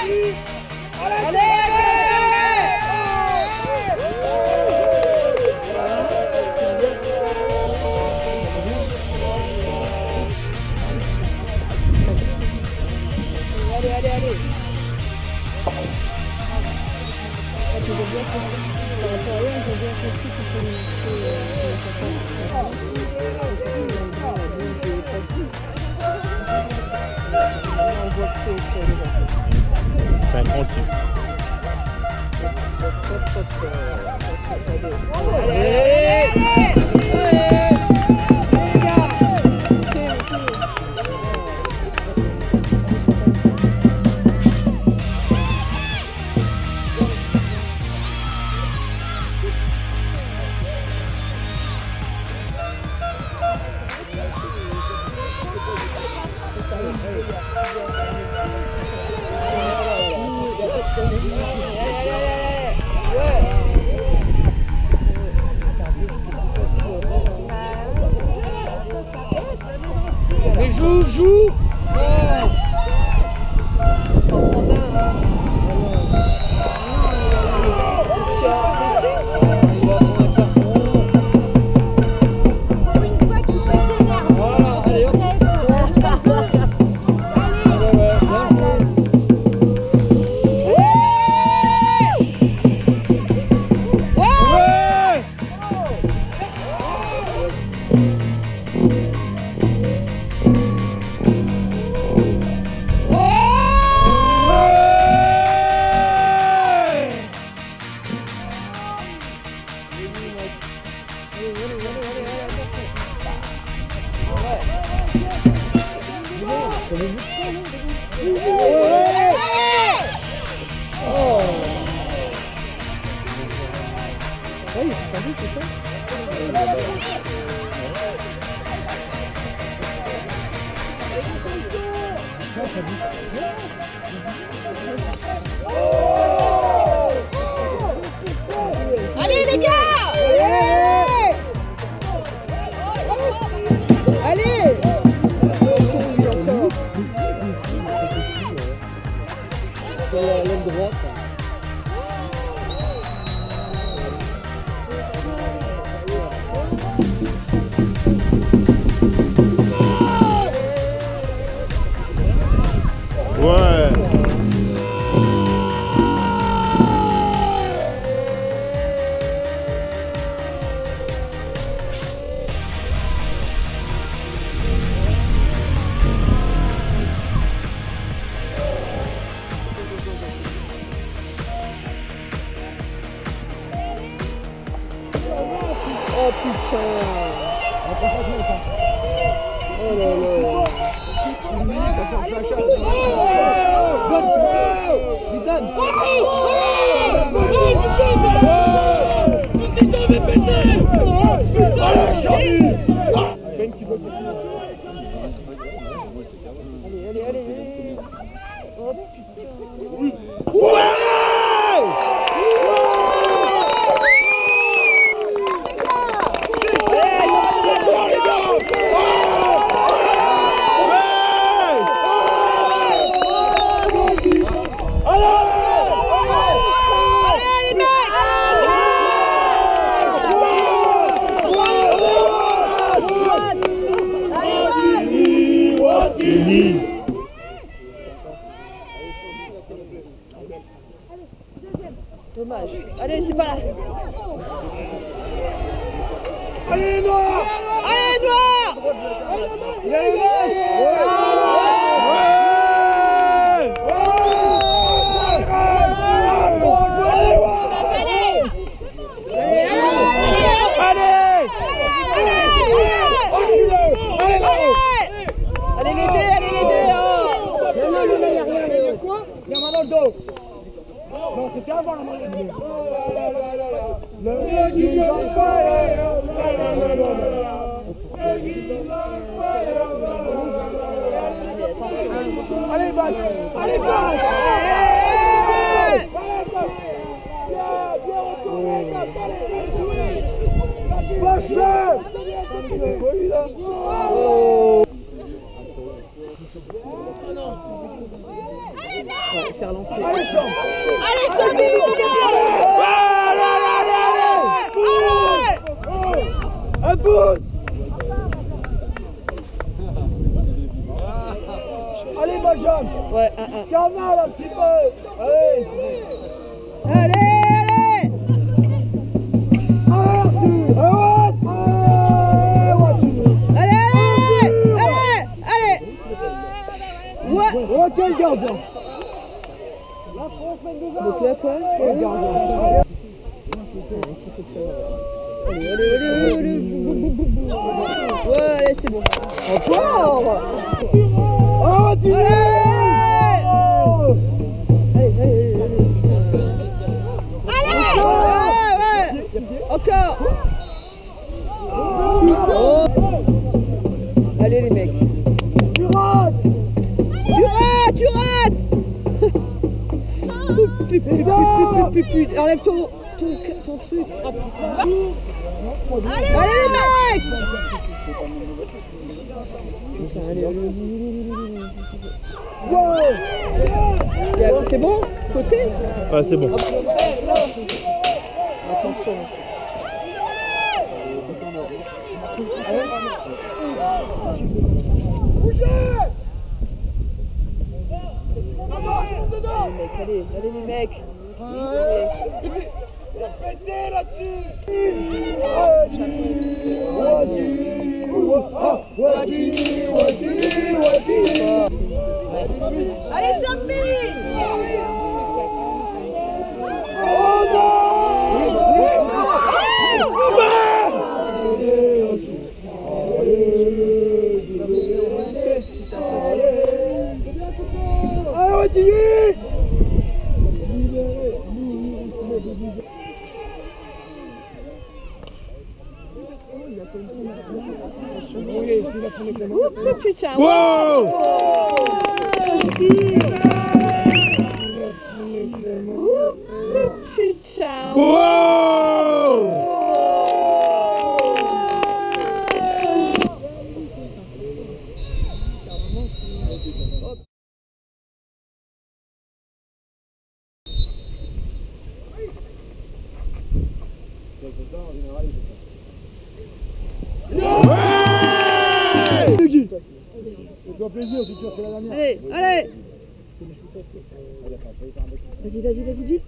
C'est un grand type. Mais joue. Allez les gars! Allez! L'aile droite. Ouais. Oh putain. Oh là là. Allez. Oh putain. Dommage. Allez, c'est pas là. Allez les noirs! Allez, Noir! Allez l'aider, Il y a quoi? Il y a main dans le dos. Non, c'était avant la main dans le dos. Allez, batte! Allez, batte! Ouais, c'est relancé. Allez, chambre. Allez, samedis, Un pouce. Allez, Benjamin. Ouais, Cavale un petit peu. Allez. Allez, Oh, quel gardien! donc là quoi? Quel gardien! Allez. Ouais, allez, c'est bon. Encore! Oh, tu Allez! Ouais. Encore! Oh. Allez les mecs! Tu rates! Enlève ton truc. Allez les mecs! Allez. C'est bon? Côté? Ouais, c'est bon. Attention. Allez les mecs. Baissez là-dessus! Allez samedis! Oh non! Ouh, putain! Wow! Ouh, putain! Wow! Fais-toi plaisir, c'est sûr, c'est la dernière. Allez! Vas-y, vite!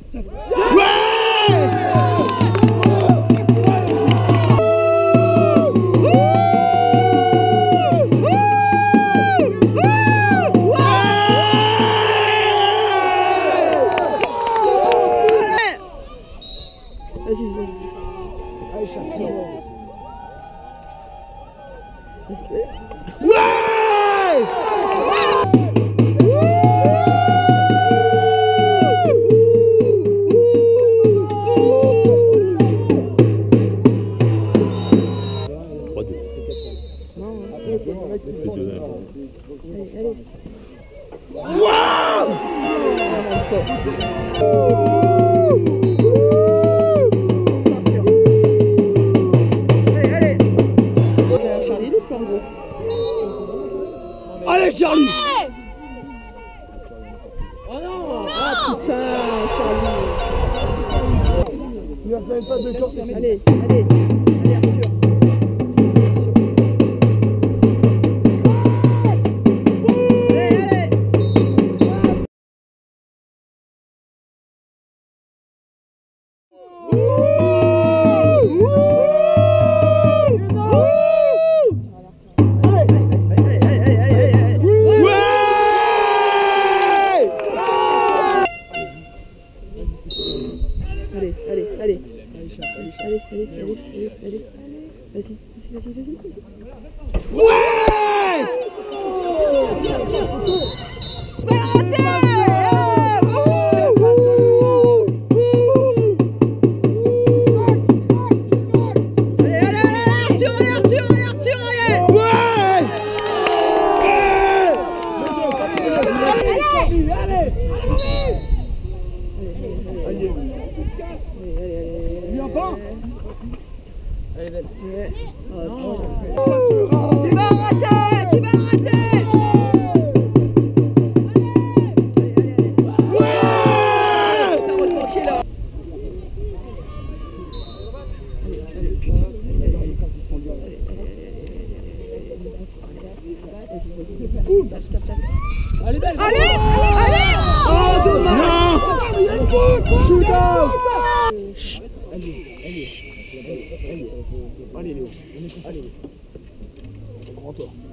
Vas-y. Allez, chaque Allez, Charlie! Oh non! Ah putain, Charlie! Il a fait une passe de corps. Allez, Arthur! Allez. Vas-y. Ouais! Tu vas le rater! Allez Léo. Allez Léo. Allez Léo. Grand toi.